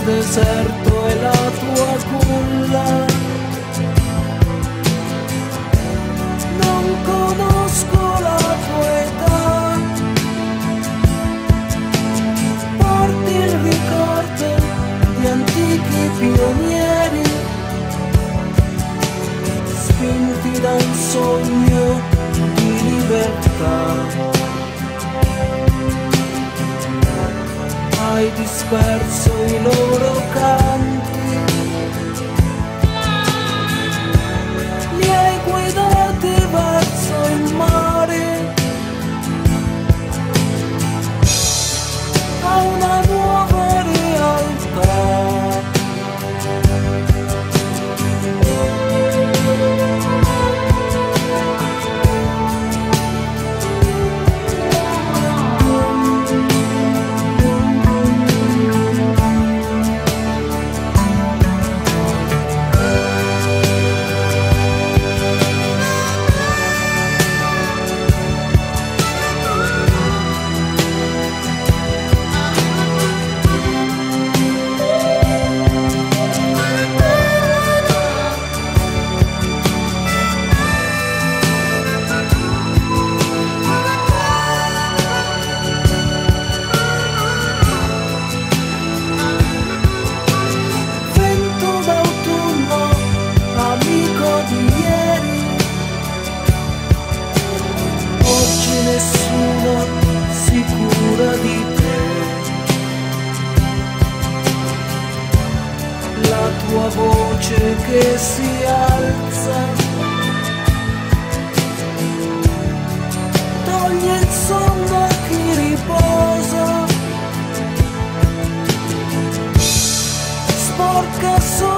deserto è la tua culla. Non conosco la tua età, porti il ricordo di antichi pionieri, spinti da un sogno di libertà. Hai disperso i loro canti, li hai guidati verso il mare, a una nuova realtà. Nessuno si cura di te, la tua voce che si alza toglie il sonno a chi riposa, sporca solo